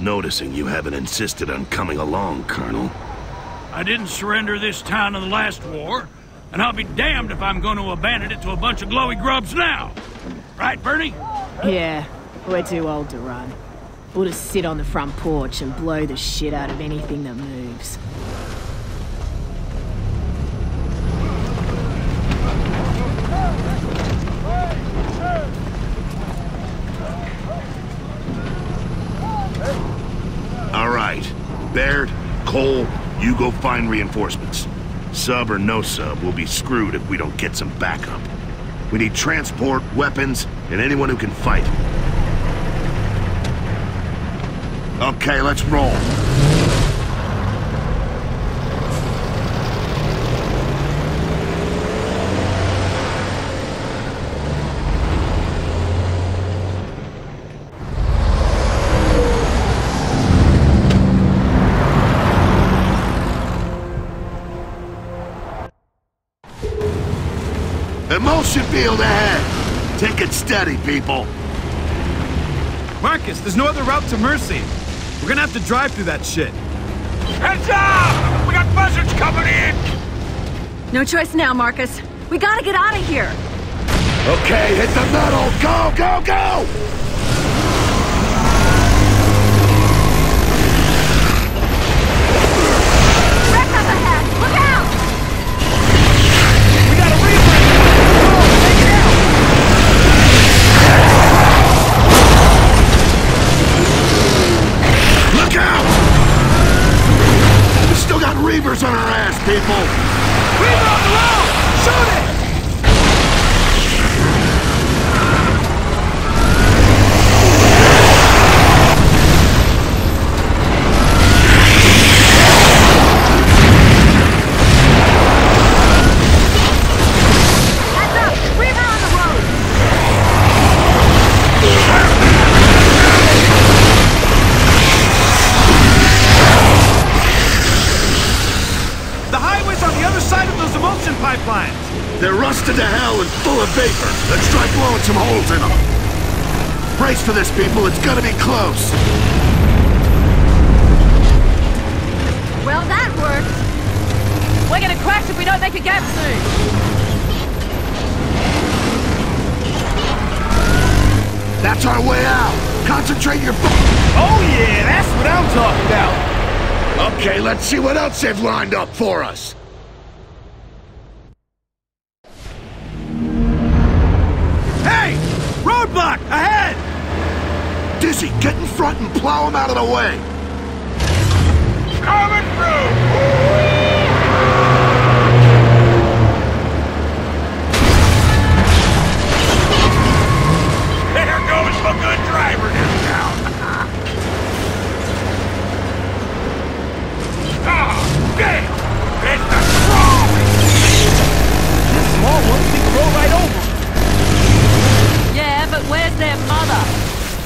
noticing you haven't insisted on coming along, Colonel. I didn't surrender this town in the last war, and I'll be damned if I'm going to abandon it to a bunch of glowy grubs now. Right, Bernie? Yeah, we're too old to run. We'll just sit on the front porch and blow the shit out of anything that moves. All right. Baird, Cole, you go find reinforcements. Sub or no sub, we'll be screwed if we don't get some backup. We need transport, weapons, and anyone who can fight. Okay, let's roll. Emulsion field ahead! Take it steady, people. Marcus, there's no other route to Mercy. We're gonna have to drive through that shit. Heads up! We got buzzards coming in! No choice now, Marcus. We gotta get out of here. Okay, hit the metal! Go, go, go! Wreck up ahead! Look out! We got a reaper! Oh, take it out! Look out! We still got Reavers on our ass, people! Reaper on the road! Shoot it! Heads up! Reaver on the road! The highway's on the other side of those emulsion pipelines! They're rusted to hell and full of vapor. Let's try blowing some holes in them. Brace for this, people. It's gonna be close. Well, that worked. We're gonna crash if we don't make a gap soon. That's our way out. Concentrate your Oh yeah, that's what I'm talking about! Okay, let's see what else they've lined up for us. Hey! Roadblock! Ahead! Dizzy, get in front and plow them out of the way. Coming through! There goes the good driver discount! Oh, damn! It's the crawling! This small one we can roll right over. Yeah, but where's their mother?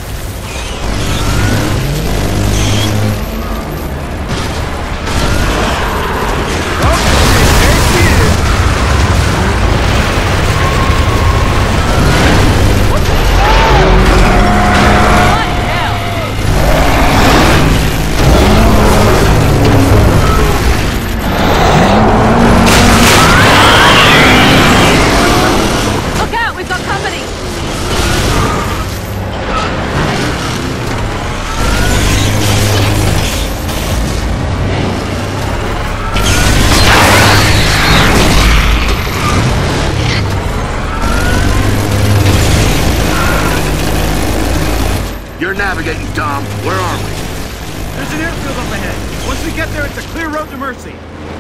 You're navigating, Dom. Where are we? There's an airfield up ahead. Once we get there, it's a clear road to Mercy.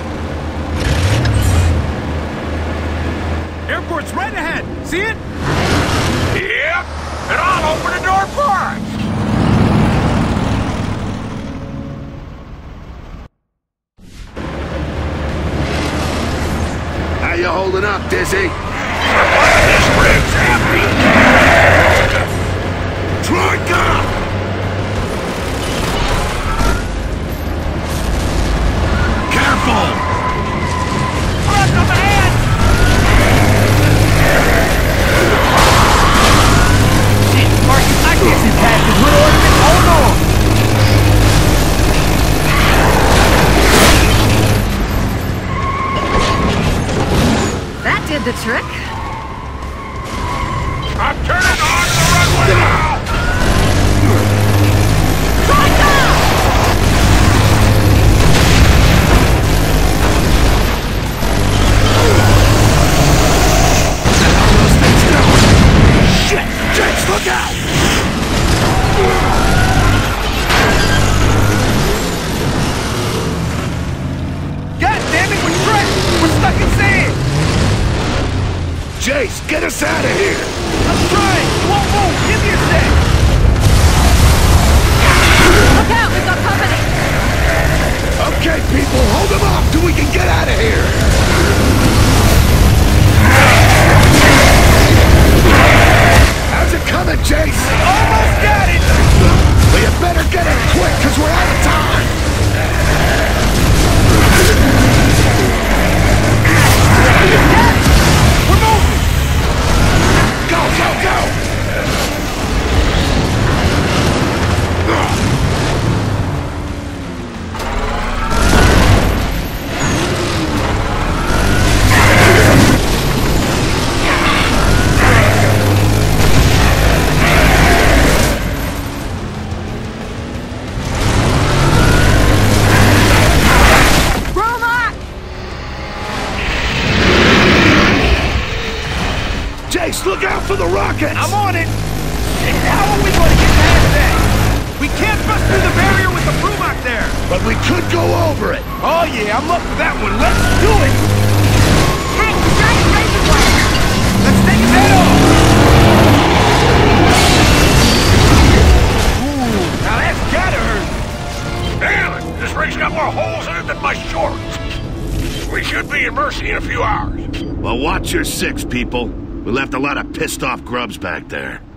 Airport's right ahead. See it? Yep, and I'll open the door first! How you holding up, Dizzy? This rig's empty! Troika! Careful! Front up ahead! Shit, Marcus, I can't see past this little ornament. Hold on! did the trick. I'm turning on the runway now! Shit! Jakes, look out! God damn it, we're trapped! We're stuck in sand! Jace, get us out of here! I'm trying! You won't move! Give me a sec! Look out, we've got company! Okay, people, hold them off till we can get out of here! How's it coming, Jace? Almost got it! Well, you better get it quick, because we're out of time! We're moving! Go, go, go! Jace, look out for the rockets! I'm on it! How are we going to get past that? We can't bust through the barrier with the Brumach there! But we could go over it! Oh yeah, I'm up for that one. Let's do it! Hey, giant razor blade! Let's take his head off! Ooh, now that's gotta hurt! Damn it! This ring's got more holes in it than my shorts! We should be in Mercy in a few hours. Well, watch your six, people. We left a lot of pissed off grubs back there.